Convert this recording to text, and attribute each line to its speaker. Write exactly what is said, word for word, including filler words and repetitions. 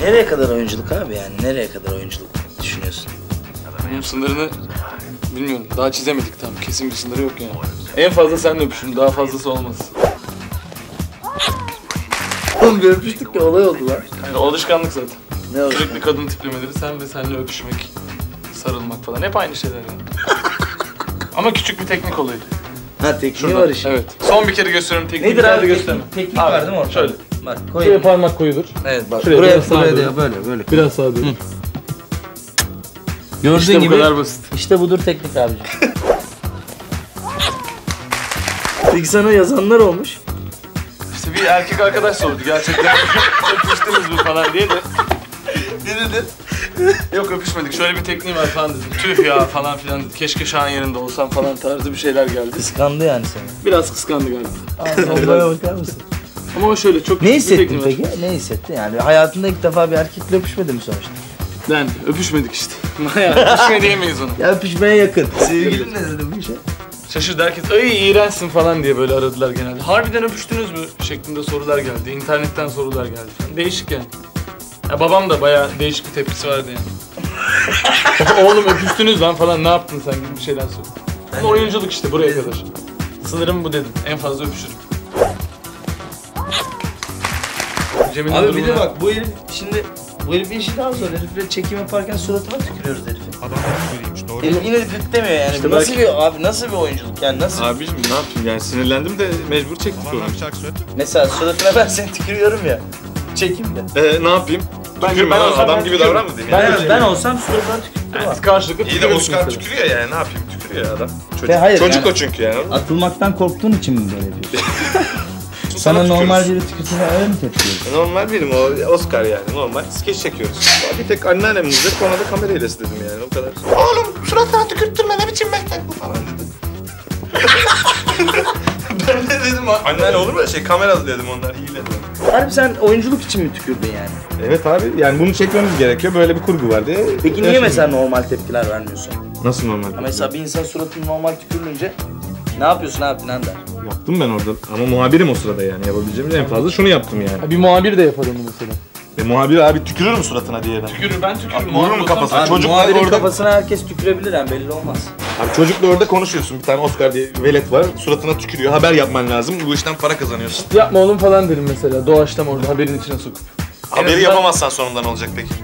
Speaker 1: Nereye kadar oyunculuk abi yani? Nereye kadar oyunculuk düşünüyorsun?
Speaker 2: Benim sınırını bilmiyorum. Daha çizemedik tam. Kesin bir sınırı yok yani. En fazla senle öpüşün. Daha fazlası olmaz.
Speaker 1: Oğlum bir öpüştük ya olay oldu lan.
Speaker 2: Yani o alışkanlık zaten.
Speaker 1: Ne oldu?
Speaker 2: Sürekli kadın tiplemeleri, sen ve seninle öpüşmek, sarılmak falan. Hep aynı şeyler yani. Ama küçük bir teknik olayı.
Speaker 1: Ha tekniği var işin.
Speaker 2: Evet. Son bir kere gösteriyorum tekniği.
Speaker 1: Nedir
Speaker 2: bir
Speaker 1: abi?
Speaker 2: gösterme.
Speaker 1: Teknik var değil mi orada?
Speaker 2: Şöyle.
Speaker 1: Bak
Speaker 2: Şuraya
Speaker 1: koyayım.
Speaker 2: parmak koyulur.
Speaker 1: Evet bak.
Speaker 2: Şuraya,
Speaker 1: buraya
Speaker 2: biraz sağa
Speaker 1: buraya
Speaker 2: doğru.
Speaker 1: da böyle böyle.
Speaker 2: Biraz sağa dön.
Speaker 1: Gördüğün
Speaker 2: İşte bu
Speaker 1: gibi.
Speaker 2: kadar basit.
Speaker 1: İşte budur teknik abicim. Peki sana yazanlar olmuş.
Speaker 2: İşte bir erkek arkadaş sordu gerçekten öpüştünüz mü falan diye de. Ne dedi? Yok öpüşmedik, şöyle bir tekniğim var falan dedi. Tüh ya falan filan dedi. Keşke şu an yerinde olsam falan tarzı bir şeyler geldi.
Speaker 1: Kıskandı yani seni.
Speaker 2: Biraz kıskandı galiba.
Speaker 1: Ağzına bakar mısın?
Speaker 2: Ama o şöyle çok
Speaker 1: Ne
Speaker 2: küçük bir
Speaker 1: hissettin
Speaker 2: tekniği var.
Speaker 1: peki? Ne hissettin yani? Hayatında ilk defa bir erkekle öpüşmedin mi sonuçta?
Speaker 2: Yani öpüşmedik işte. Ya öpüşme diyemeyiz onu.
Speaker 1: Ya öpüşmeye yakın. Sevgilin ne dedi bu işe?
Speaker 2: Şaşırdı herkes, ay iğrençsin falan diye böyle aradılar genelde. Harbiden öpüştünüz mü şeklinde sorular geldi. İnternetten sorular geldi falan. Değişik yani. Ya babam da bayağı değişik bir tepkisi vardı yani. Oğlum öpüştünüz lan falan, ne yaptın sen gibi bir şeyler söyledi. Ama oyunculuk işte buraya kadar. Sınırım bu dedim. En fazla öpüşürüm. Cem'in
Speaker 1: Abi bir
Speaker 2: durumuna-
Speaker 1: de bak bu herif şimdi bu herifin işi daha zor. Herifle çekim yaparken suratına tükürüyoruz herifin.
Speaker 3: Adamların biriymiş, doğru.
Speaker 1: Herif yine gıtlemiyor yani.
Speaker 2: İşte
Speaker 1: Bu nasıl
Speaker 2: belki-
Speaker 1: bir abi nasıl bir oyunculuk yani nasıl?
Speaker 4: Abiciğim ne yapayım yani sinirlendim de mecbur çektik
Speaker 3: Babandan
Speaker 4: onu.
Speaker 3: bir şarkı söyletti mi?
Speaker 1: Mesela suratına ben seni tükürüyorum ya. Çekimde.
Speaker 4: Ee, ne yapayım?
Speaker 2: Bence
Speaker 4: Tükürme
Speaker 2: ben
Speaker 4: lan,
Speaker 2: olsam
Speaker 4: adam
Speaker 2: ben
Speaker 4: gibi
Speaker 2: tükürürüm.
Speaker 4: davran mı diyeyim
Speaker 2: Ben-
Speaker 4: yani?
Speaker 1: Ben, ben olsam suratına tükürtürüm.
Speaker 2: Biz karşılıklı
Speaker 4: İyi de
Speaker 2: tükürüyoruz
Speaker 4: Oscar
Speaker 2: mesela.
Speaker 4: tükürüyor ya, ne yapayım, tükürüyor ya adam. Çocuk,
Speaker 1: Ve hayır,
Speaker 4: çocuk
Speaker 1: yani-
Speaker 4: o çünkü yani.
Speaker 1: Atılmaktan korktuğun için mi böyle yapıyorsun?
Speaker 4: Sana
Speaker 1: Sana normal
Speaker 4: tükürüyoruz.
Speaker 1: biri tükürsene öyle mi tepki veriyorsun?
Speaker 4: Normal birim o, Oscar yani, normal skeç çekiyoruz. Bir tek anneannemizde sonra da kamera hilesi dedim yani, o kadar. Oğlum suratına tükürttürme, ne biçim meslek bu falan dedi. Ben de dedim, anneanne olur mu öyle şey, kameralı dedim, onlar hile dedim.
Speaker 1: Harbi sen oyunculuk için mi tükürdün yani?
Speaker 4: Evet abi, yani bunu çekmemiz gerekiyor, böyle bir kurgu var diye.
Speaker 1: Peki niye mesela normal tepkiler vermiyorsun?
Speaker 4: Nasıl normal?
Speaker 1: Ha mesela bir insan suratını normal tükürünce ne yapıyorsun abi falan der.
Speaker 4: Yaptım ben orada ama muhabirim o sırada yani, yapabileceğim en fazla şunu yaptım yani.
Speaker 2: Ha, bir muhabir de yapar onu mesela.
Speaker 4: E muhabir abi tükürür mü suratına diye ben?
Speaker 2: Tükürür, ben tükürürüm.
Speaker 4: Abi, vurur mu kafasına?
Speaker 1: Abi
Speaker 4: Çocuk
Speaker 1: muhabirin
Speaker 4: orada-
Speaker 1: kafasına herkes tükürebilir yani belli olmaz.
Speaker 4: Abi çocukla orada konuşuyorsun, bir tane Oscar diye velet var, suratına tükürüyor, haber yapman lazım, bu işten para kazanıyorsun.
Speaker 2: Yapma oğlum falan derim mesela. Doğaçlama orada haberin içine sokup.
Speaker 4: Haberi
Speaker 2: azından-
Speaker 4: yapamazsan sonunda ne olacak peki?